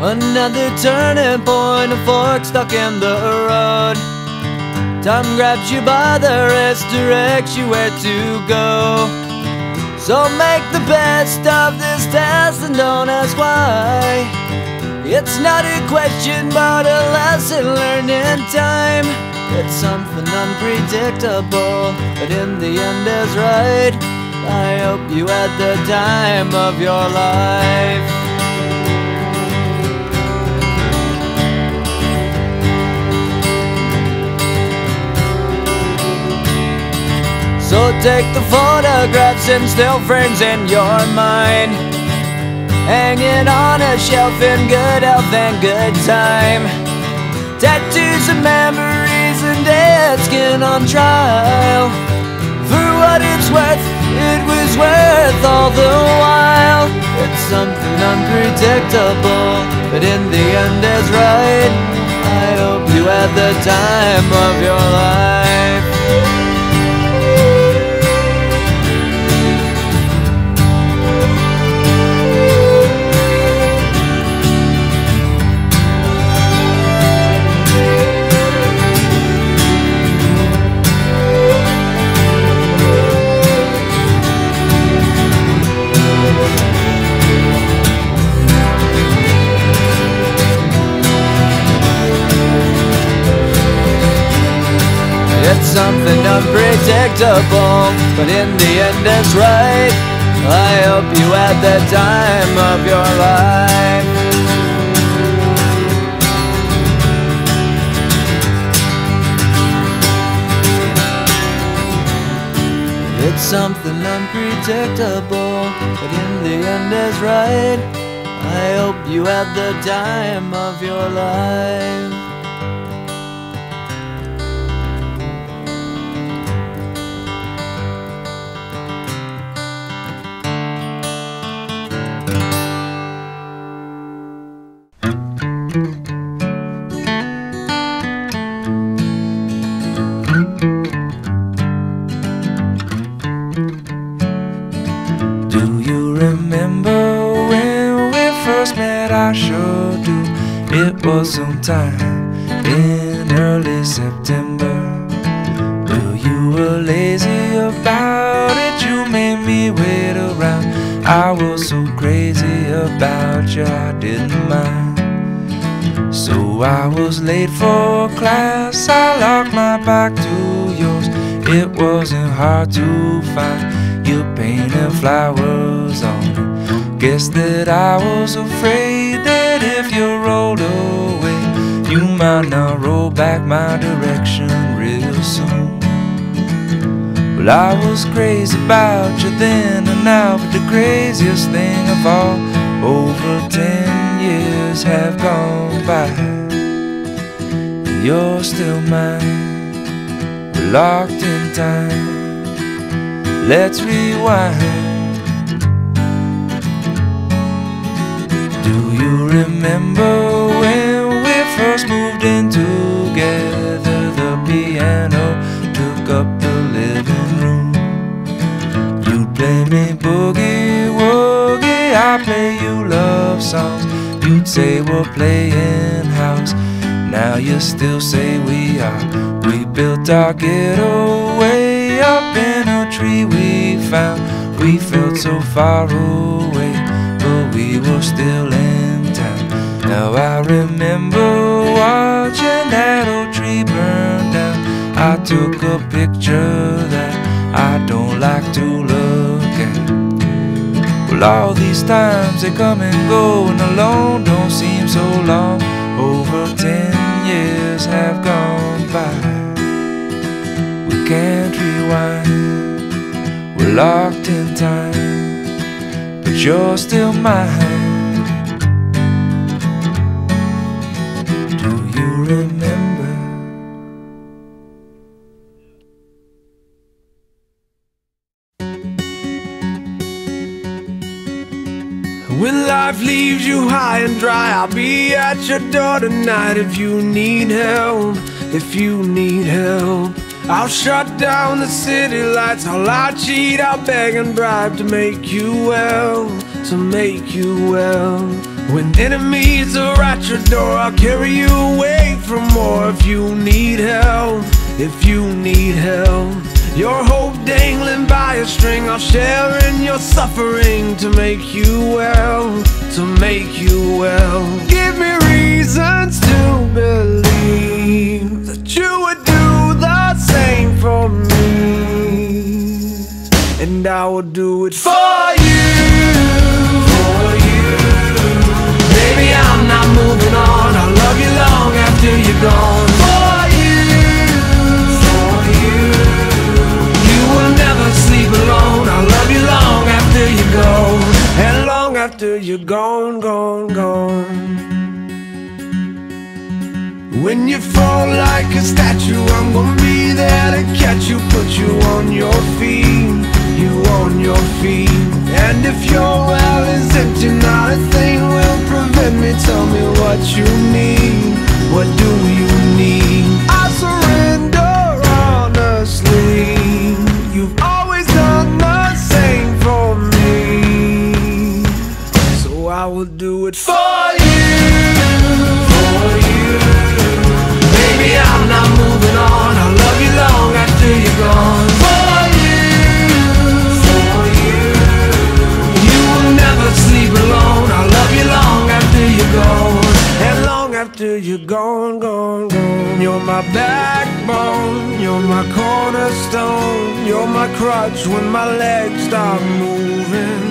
Another turning point, a fork stuck in the road. Time grabs you by the wrist, directs you where to go. So make the best of this test and don't ask why. It's not a question but a lesson learned in time. It's something unpredictable, but in the end is right. I hope you had the time of your life. So take the photographs and still frames in your mind, hanging on a shelf in good health and good time. Tattoos and memories and dead skin on trial. For what it's worth, it was worth all the while. It's something unpredictable, but in the end is right. I hope you had the time of your life. It's something unpredictable, but in the end it's right. I hope you had the time of your life. It's something unpredictable, but in the end is right. I hope you had the time of your life. I sure do. It was sometime in early September. Well, you were lazy about it, you made me wait around. I was so crazy about you, I didn't mind. So I was late for class, I locked my back to yours. It wasn't hard to find, you painted flowers on it. Guess that I was afraid that if you rolled away, you might not roll back my direction real soon. Well, I was crazy about you then and now, but the craziest thing of all, over 10 years have gone by, and you're still mine. We're locked in time. Let's rewind. Do you remember when we first moved in together? The piano took up the living room. You'd play me boogie woogie, I'd play you love songs. You'd say we're playing house, now you still say we are. We built our getaway up in a tree we found. We felt so far away, but we were still in town. Now I remember watching that old tree burn down. I took a picture that I don't like to look at. Well, all these times they come and go, and alone don't seem so long. Over 10 years have gone by. We can't rewind, we're locked in time, but you're still mine. Do you remember? When life leaves you high and dry, I'll be at your door tonight. If you need help, if you need help, I'll shut down the city lights. I'll lie, cheat, I'll beg and bribe to make you well, to make you well. When enemies are at your door, I'll carry you away from more. If you need help, if you need help, your hope dangling by a string, I'll share in your suffering to make you well, to make you well. Give me reasons to believe that you would do the same for me, and I will do it for you, for you. Baby, I'm not moving on, I'll love you long after you're gone. For you, for you. You will never sleep alone, I'll love you long after you go, and long after you're gone, gone, gone. When you fall like a statue, I'm gonna be there to catch you, put you on your feet, you on your feet. And if your well is empty, not a thing will prevent me. Tell me what you need, what do you need? I surrender honestly. You've always done the same for me, so I will do it for you, for you. Baby, I'm not moving on, I'll love you long after you're gone. For you, for you. You will never sleep alone, I'll love you long after you're gone, and long after you're gone, gone, gone. You're my backbone, you're my cornerstone, you're my crutch when my legs stop moving.